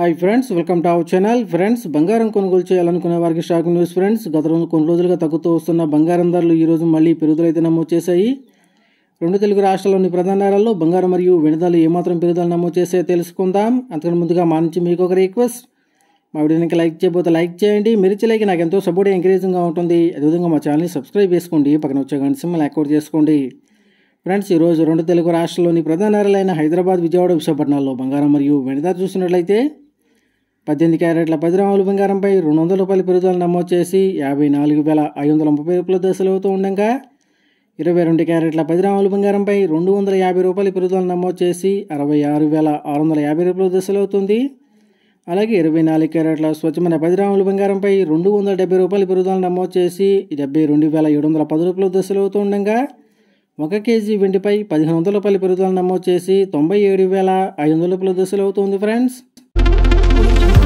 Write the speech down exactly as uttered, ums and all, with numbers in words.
Hi friends, welcome to our channel. Friends, బంగారం కొనుగోలు చేయాలనుకునే వారికి షాకింగ్ న్యూస్. ఫ్రెండ్స్, గత రోజు కొన్ని రోజులుగా తగ్గుతూ వస్తున్న బంగారం ధరలు ఈ రోజు మళ్ళీ పెరుగుదల అయితే నమోదు చేశాయి. రెండు తెలుగు రాష్ట్రాల్లోని ప్రధాన నగరాల్లో బంగారం మరియు వెండి ధరలు ఏమాత్రం పెరుగుదల నమోదు చేసాయో తెలుసుకుందాం. అంతకన్నా ముందుగా మా నుంచి మీకు ఒక రిక్వెస్ట్, మా వీడియోకి లైక్ చేయబోతే లైక్ చేయండి. మీరు ఇచ్చే లైక్ నాకు ఎంతో సపోర్ట్ ఎంకరేజింగ్గా ఉంటుంది. అదేవిధంగా మా ఛానల్ని సబ్స్క్రైబ్ చేసుకోండి, పక్కన వచ్చే గంట సింబల్ యాక్టివేట్ చేసుకోండి. ఫ్రెండ్స్, ఈరోజు రెండు తెలుగు రాష్ట్రాల్లోని ప్రధాన నగరాలైన హైదరాబాద్, విజయవాడ, విశాఖపట్నాల్లో బంగారం మరియు వెండి ధర చూసినట్లయితే పద్దెనిమిది క్యారెట్ల పది గ్రాముల బంగారంపై రెండు వందల రూపాయల పెరుగుదల నమోదు చేసి యాభై నాలుగు వేల ఐదు వందల ముప్పై రూపాయల దశలు అవుతూ ఉండగా, ఇరవై రెండు క్యారెట్ల పది గ్రాముల బంగారంపై రెండు వందల యాభై రూపాయల పెరుగుదల నమోదు చేసి అరవై ఆరు వేల ఆరు వందల యాభై రూపాయల దశలు అవుతుంది. అలాగే ఇరవై నాలుగు క్యారెట్ల స్వచ్ఛమైన పది గ్రాముల బంగారంపై రెండు వందల డెబ్బై రూపాయల పెరుగుదల నమోదు చేసి డెబ్బై రెండు వేల ఏడు వందల పది రూపాయల దశలు అవుతూ ఉండగా, ఒక కేజీ వెండిపై పదిహేను వందల రూపాయల పెరుగుదల నమోదు చేసి తొంభై ఏడు వేల ఐదు వందల రూపాయల దశలు అవుతుంది. ఫ్రెండ్స్,